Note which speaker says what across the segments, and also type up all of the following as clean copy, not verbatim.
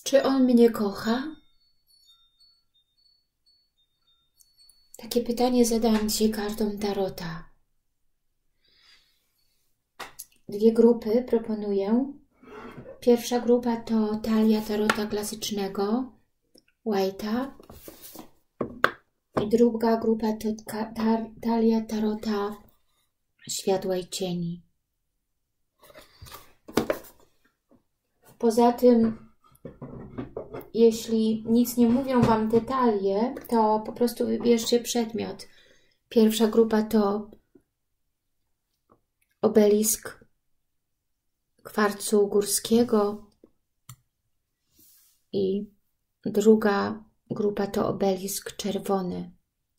Speaker 1: Czy on mnie kocha? Takie pytanie zadałam dzisiaj kartom Tarota. Dwie grupy proponuję. Pierwsza grupa to talia Tarota klasycznego, White'a. I druga grupa to talia Tarota światła i cieni. Poza tym, jeśli nic nie mówią Wam te talie, to po prostu wybierzcie przedmiot. Pierwsza grupa to obelisk kwarcu górskiego i druga grupa to obelisk czerwony.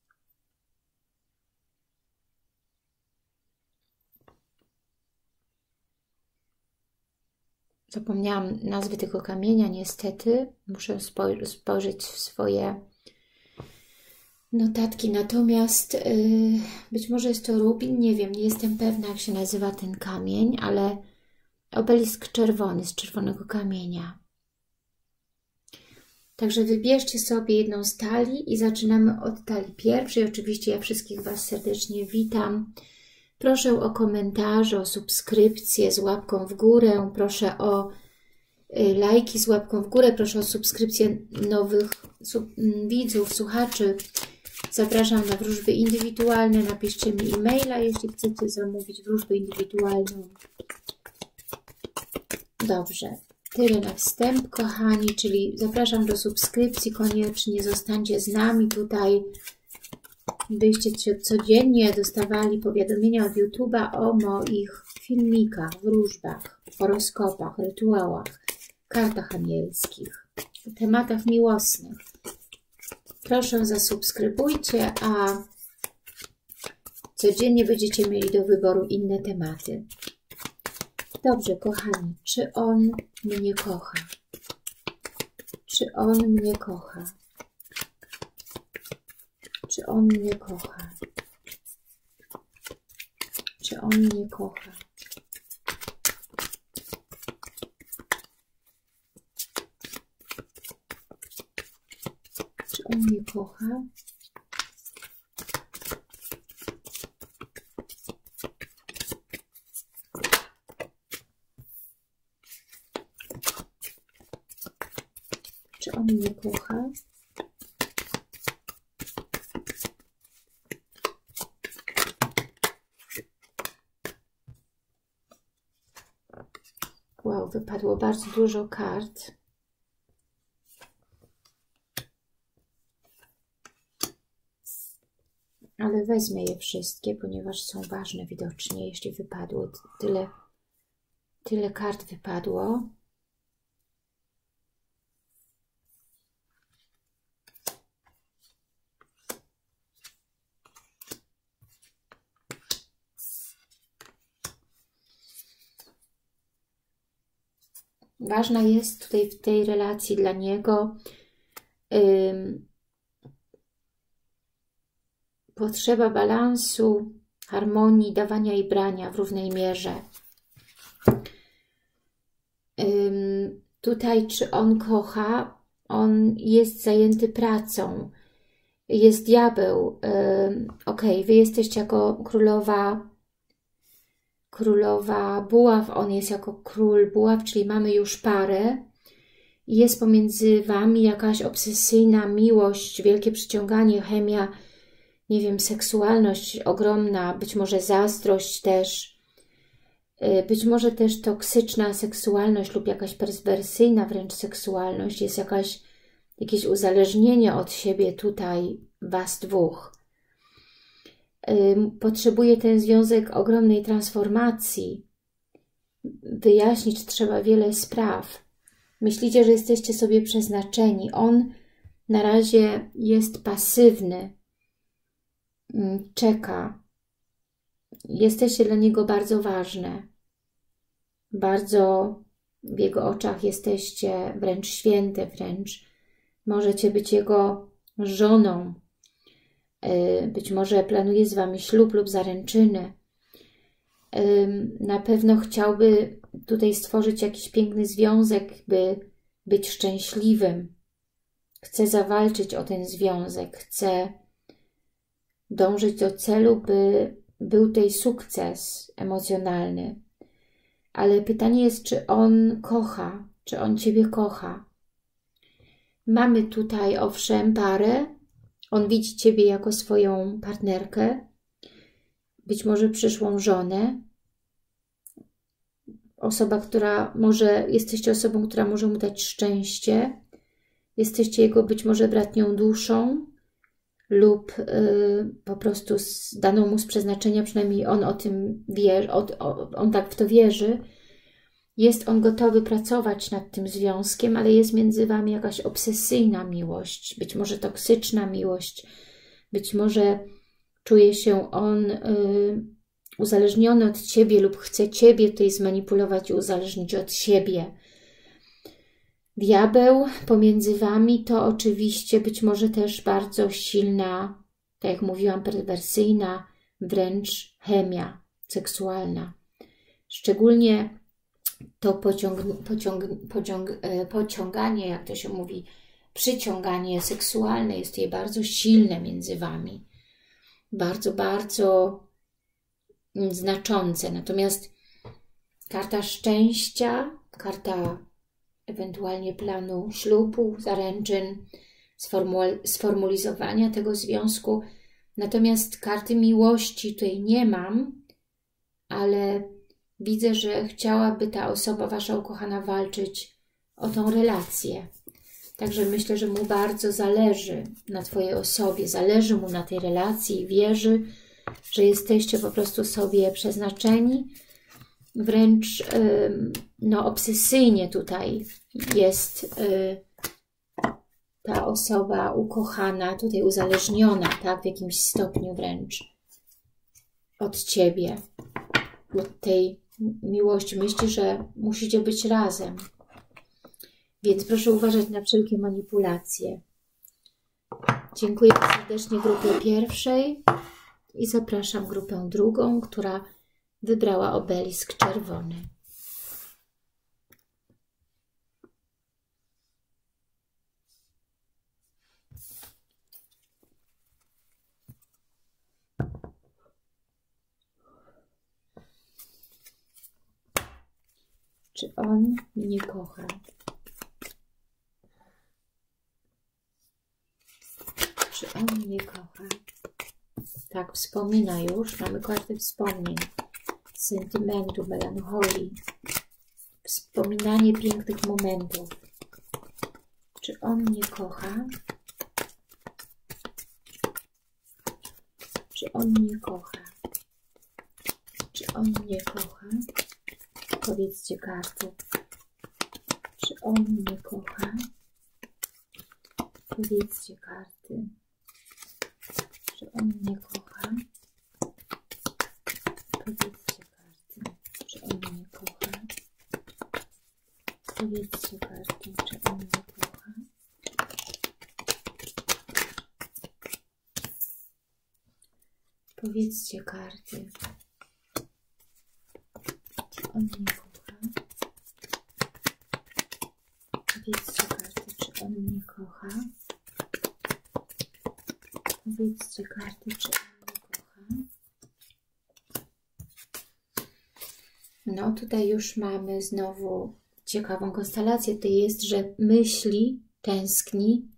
Speaker 1: Zapomniałam nazwy tego kamienia, niestety. Muszę spojrzeć w swoje notatki. Natomiast być może jest to rubin, nie wiem, nie jestem pewna, jak się nazywa ten kamień, ale obelisk czerwony, z czerwonego kamienia. Także wybierzcie sobie jedną z talii i zaczynamy od talii pierwszej. Oczywiście ja wszystkich Was serdecznie witam. Proszę o komentarze, o subskrypcję z łapką w górę. Proszę o lajki z łapką w górę. Proszę o subskrypcję nowych widzów, słuchaczy. Zapraszam na wróżby indywidualne. Napiszcie mi e-maila, jeśli chcecie zamówić wróżbę indywidualną. Dobrze. Tyle na wstęp, kochani, czyli zapraszam do subskrypcji. Koniecznie zostańcie z nami tutaj, byście codziennie dostawali powiadomienia od YouTube'a o moich filmikach, wróżbach, horoskopach, rytuałach, kartach anielskich, tematach miłosnych. Proszę, zasubskrybujcie, a codziennie będziecie mieli do wyboru inne tematy. Dobrze, kochani, czy on mnie kocha? Czy on mnie kocha? Czy on mnie kocha? Czy on mnie kocha? Czy on mnie kocha? Czy on mnie kocha? Wow, wypadło bardzo dużo kart. Ale wezmę je wszystkie, ponieważ są ważne widocznie, jeśli wypadło. Tyle kart wypadło. Ważna jest tutaj w tej relacji dla niego potrzeba balansu, harmonii, dawania i brania w równej mierze. Tutaj, czy on kocha, on jest zajęty pracą, jest diabeł. Ok, wy jesteście jako królowa buław, on jest jako król buław, czyli mamy już parę. Jest pomiędzy wami jakaś obsesyjna miłość, wielkie przyciąganie, chemia, nie wiem, seksualność ogromna, być może zazdrość też, być może też toksyczna seksualność lub jakaś perwersyjna wręcz seksualność, jest jakieś uzależnienie od siebie tutaj was dwóch. Potrzebuje ten związek ogromnej transformacji. Wyjaśnić trzeba wiele spraw. Myślicie, że jesteście sobie przeznaczeni. On na razie jest pasywny. Czeka. Jesteście dla niego bardzo ważne. Bardzo w jego oczach jesteście wręcz święte, wręcz możecie być jego żoną. Być może planuje z wami ślub lub zaręczyny. Na pewno chciałby tutaj stworzyć jakiś piękny związek, by być szczęśliwym, chce zawalczyć o ten związek, chce dążyć do celu, by był tutaj sukces emocjonalny. Ale pytanie jest, czy on kocha, czy on Ciebie kocha. Mamy tutaj, owszem, parę. On widzi Ciebie jako swoją partnerkę, być może przyszłą żonę. Osoba, która może, jesteście osobą, która może mu dać szczęście. Jesteście jego być może bratnią duszą lub po prostu daną mu z przeznaczenia, przynajmniej on o tym wie, on tak w to wierzy. Jest on gotowy pracować nad tym związkiem, ale jest między Wami jakaś obsesyjna miłość, być może toksyczna miłość, być może czuje się on uzależniony od Ciebie lub chce Ciebie tutaj zmanipulować i uzależnić od siebie. Diabeł pomiędzy Wami to oczywiście być może też bardzo silna, tak jak mówiłam, perwersyjna, wręcz chemia seksualna. Szczególnie to pociąganie, jak to się mówi, przyciąganie seksualne jest tutaj bardzo silne między Wami. Bardzo, bardzo znaczące. Natomiast karta szczęścia, karta ewentualnie planu ślubu, zaręczyn, sformulizowania tego związku. Natomiast karty miłości tutaj nie mam, ale widzę, że chciałaby ta osoba, Wasza ukochana, walczyć o tą relację. Także myślę, że mu bardzo zależy na Twojej osobie, zależy mu na tej relacji i wierzy, że jesteście po prostu sobie przeznaczeni. Wręcz no, obsesyjnie tutaj jest ta osoba ukochana, tutaj uzależniona, tak, w jakimś stopniu wręcz od Ciebie, od tej miłości. Myśli, że musicie być razem. Więc proszę uważać na wszelkie manipulacje. Dziękuję serdecznie grupie pierwszej i zapraszam grupę drugą, która wybrała obelisk czerwony. Czy on mnie kocha? Czy on mnie kocha? Tak, wspomina już. Mamy kartę wspomnień. Sentymentu, melancholii. Wspominanie pięknych momentów. Czy on mnie kocha? Czy on mnie kocha? Czy on mnie kocha? Powiedzcie karty. Czy on mnie kocha? Powiedzcie karty. Czy on mnie kocha? Powiedzcie karty. Czy on mnie kocha? Powiedzcie karty. Czy on mnie kocha? Powiedzcie karty. Czy on mnie kocha? Powiedzcie karty. Czy on mnie kocha? Powiedzcie karty, czy on mnie kocha? No tutaj już mamy znowu ciekawą konstelację. To jest, że myśli, tęskni,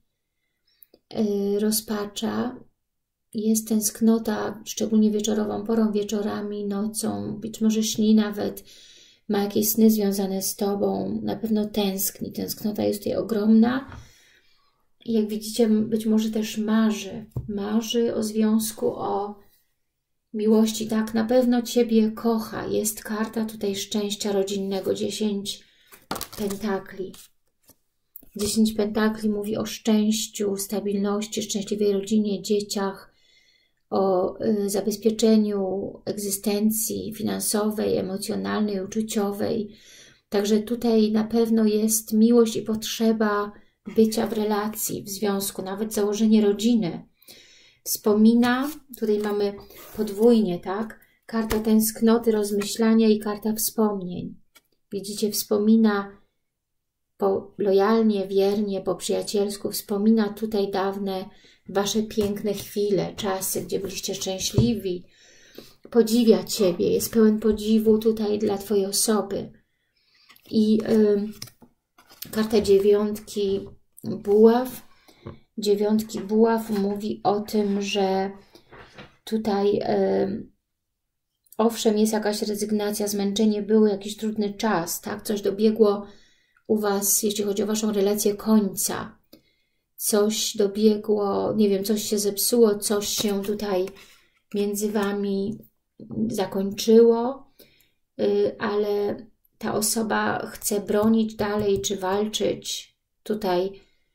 Speaker 1: rozpacza. Jest tęsknota, szczególnie wieczorową porą, wieczorami, nocą. Być może śni nawet, ma jakieś sny związane z Tobą. Na pewno tęskni. Tęsknota jest tutaj ogromna. I jak widzicie, być może też marzy. Marzy o związku, o miłości. Tak, na pewno Ciebie kocha. Jest karta tutaj szczęścia rodzinnego. 10 pentakli. 10 pentakli mówi o szczęściu, stabilności, szczęśliwej rodzinie, dzieciach, o zabezpieczeniu egzystencji finansowej, emocjonalnej, uczuciowej. Także tutaj na pewno jest miłość i potrzeba bycia w relacji, w związku, nawet założenie rodziny. Wspomina, tutaj mamy podwójnie, tak? Karta tęsknoty, rozmyślania i karta wspomnień. Widzicie, wspomina lojalnie, wiernie, po przyjacielsku wspomina tutaj dawne Wasze piękne chwile, czasy, gdzie byliście szczęśliwi. Podziwia Ciebie, jest pełen podziwu tutaj dla Twojej osoby. I karta dziewiątki buław. Dziewiątki buław mówi o tym, że tutaj owszem, jest jakaś rezygnacja, zmęczenie, był jakiś trudny czas, tak? Coś dobiegło u Was, jeśli chodzi o Waszą relację, końca. Coś dobiegło, nie wiem, coś się zepsuło, coś się tutaj między Wami zakończyło, ale ta osoba chce bronić dalej, czy walczyć tutaj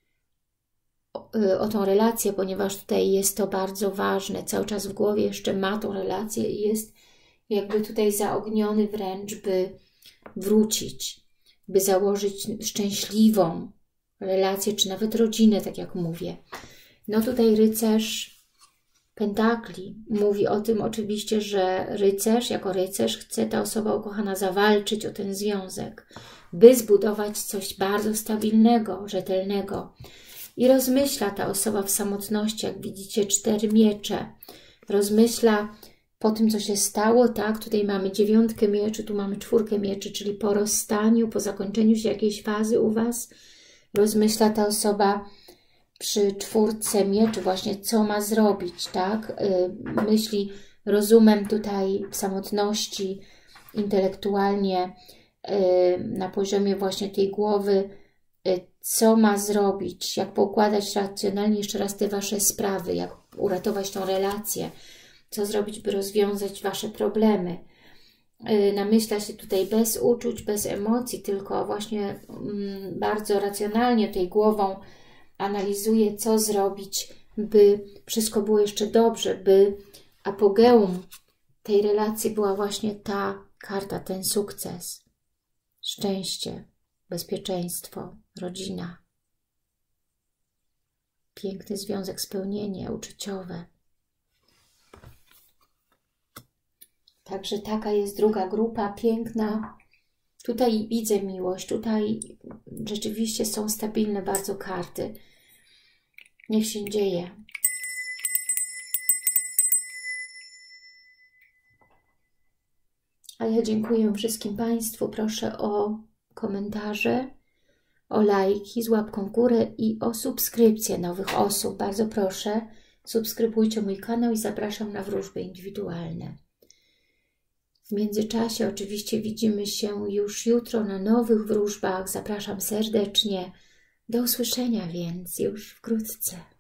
Speaker 1: o tą relację, ponieważ tutaj jest to bardzo ważne. Cały czas w głowie jeszcze ma tą relację i jest jakby tutaj zaogniony wręcz, by wrócić, by założyć szczęśliwą relację, czy nawet rodzinę, tak jak mówię. No tutaj rycerz pentakli mówi o tym oczywiście, że rycerz, jako rycerz chce ta osoba ukochana zawalczyć o ten związek, by zbudować coś bardzo stabilnego, rzetelnego. I rozmyśla ta osoba w samotności, jak widzicie, 4 miecze. Rozmyśla po tym, co się stało, tak? Tutaj mamy 9 mieczy, tu mamy 4 mieczy, czyli po rozstaniu, po zakończeniu się jakiejś fazy u Was. Rozmyśla ta osoba przy 4 mieczy właśnie, co ma zrobić, tak? Myśli rozumem tutaj w samotności, intelektualnie, na poziomie właśnie tej głowy, co ma zrobić, jak poukładać racjonalnie jeszcze raz te Wasze sprawy, jak uratować tą relację, co zrobić, by rozwiązać Wasze problemy. Namyśla się tutaj bez uczuć, bez emocji, tylko właśnie bardzo racjonalnie tej głową analizuje, co zrobić, by wszystko było jeszcze dobrze, by apogeum tej relacji była właśnie ta karta, ten sukces, szczęście, bezpieczeństwo, rodzina, piękny związek, spełnienie uczuciowe. Także taka jest druga grupa, piękna. Tutaj widzę miłość, tutaj rzeczywiście są stabilne bardzo karty. Niech się dzieje. A ja dziękuję wszystkim Państwu. Proszę o komentarze, o lajki z łapką w górę i o subskrypcję nowych osób. Bardzo proszę, subskrybujcie mój kanał i zapraszam na wróżby indywidualne. W międzyczasie oczywiście widzimy się już jutro na nowych wróżbach. Zapraszam serdecznie. Do usłyszenia więc już wkrótce.